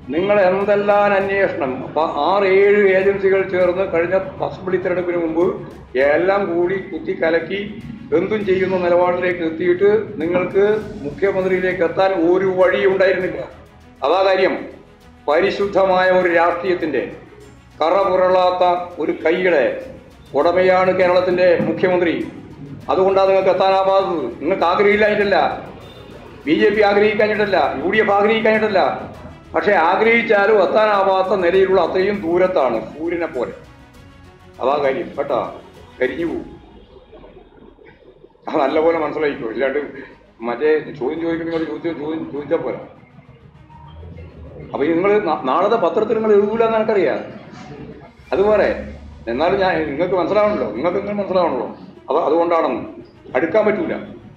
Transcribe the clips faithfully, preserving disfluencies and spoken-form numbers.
നിങ്ങൾ എന്തെല്ലാം അന്വേഷണം അപ്പം ആറ് ഏഴ് ഏജൻസികൾ ചേർന്ന് കഴിഞ്ഞ അസംബ്ലി തെരഞ്ഞെടുപ്പിന് മുമ്പ് എല്ലാം കൂടി കുത്തി കലക്കി എന്തും ചെയ്യുന്ന നിലപാടിലേക്ക് എത്തിയിട്ട് നിങ്ങൾക്ക് മുഖ്യമന്ത്രിയിലേക്ക് എത്താൻ ഒരു വഴിയും ഉണ്ടായിരുന്നില്ല. അതാ കാര്യം. പരിശുദ്ധമായ ഒരു രാഷ്ട്രീയത്തിൻ്റെ കറപുരളാത്ത ഒരു കൈയുടെ ഉടമയാണ് കേരളത്തിൻ്റെ മുഖ്യമന്ത്രി. അതുകൊണ്ടാണ് നിങ്ങൾക്ക് എത്താനാവാത്തത്. നിങ്ങൾക്ക് ആഗ്രഹിക്കാഞ്ഞിട്ടല്ല, ബി ജെ പി ആഗ്രഹിക്കാഞ്ഞിട്ടല്ല, യു ഡി എഫ് ആഗ്രഹിക്കാഞ്ഞിട്ടല്ല. പക്ഷെ ആഗ്രഹിച്ചാലും എത്താനാവാത്ത നിലയിലുള്ള അത്രയും ദൂരത്താണ്, സൂര്യനെ പോലെ. അതാ കാര്യം കേട്ടാ. കരിഞ്ഞു പോവും. അത് നല്ലപോലെ മനസ്സിലായിക്കോ. ഇല്ലാണ്ട് മറ്റേ ചോദ്യം ചോദിക്കുന്ന ചോദ്യം ചോദ്യം ചോദിച്ചാൽ പോരാ. അപ്പൊ നിങ്ങൾ നാളത്തെ പത്രത്തിൽ നിങ്ങൾ എഴുതൂല എന്ന് എനിക്കറിയാം. അതുപോലെ എന്നാലും ഞാൻ നിങ്ങൾക്ക് മനസ്സിലാവണല്ലോ, നിങ്ങൾക്ക് നിങ്ങൾ മനസ്സിലാവണല്ലോ. അത് അതുകൊണ്ടാണെന്ന് അടുക്കാൻ പറ്റൂല.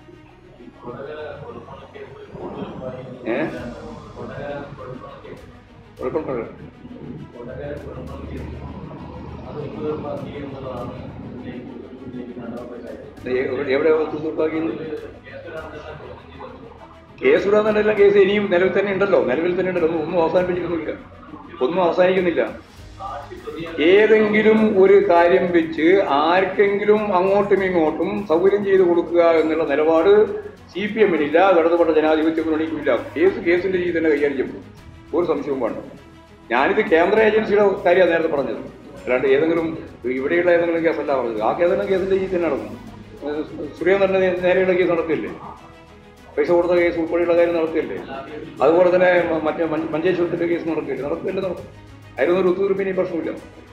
ഏ എവിടെ തീർപ്പാക്കിയത്? കേസ് വിടാന്നല്ല, കേസ് ഇനിയും നിലവിൽ തന്നെ ഉണ്ടല്ലോ, നിലവിൽ തന്നെ ഉണ്ടല്ലോ. ഒന്നും അവസാനിപ്പിച്ചിട്ടൊന്നുമില്ല, ഒന്നും അവസാനിക്കുന്നില്ല. ഏതെങ്കിലും ഒരു കാര്യം വെച്ച് ആർക്കെങ്കിലും അങ്ങോട്ടും ഇങ്ങോട്ടും സൗകര്യം ചെയ്ത് കൊടുക്കുക എന്നുള്ള നിലപാട് സി പി എമ്മിനില്ല, ഇടതുപെട്ട ജനാധിപത്യ മുന്നണിക്കുമില്ല. കേസ് കേസിന്റെ രീതി തന്നെ കൈകാര്യം ചെയ്യും, ഒരു സംശയവും വേണ്ട. ഞാനിത് കേന്ദ്ര ഏജൻസിയുടെ കാര്യമാണ് നേരത്തെ പറഞ്ഞത്, അല്ലാണ്ട് ഏതെങ്കിലും ഇവിടെയുള്ള ഏതെങ്കിലും കേസല്ല പറഞ്ഞത്. ആ കേസെല്ലാം കേസിന്റെ രീതി തന്നെ നടക്കും. സുരേന്ദ്രന്റെ നേരെയുള്ള കേസ് നടക്കില്ലേ, പൈസ കൊടുത്ത കേസ് ഉൾപ്പെടെയുള്ള കാര്യം നടക്കില്ലേ. അതുപോലെ തന്നെ മറ്റേ മഞ്ചേശ്വരത്തിന്റെ കേസ് നടക്കില്ലേ, നടക്കില്ല നടക്കും. അതിലൊന്നും ഒരു ഒത്തുതീർപ്പിന് പ്രശ്നമില്ല.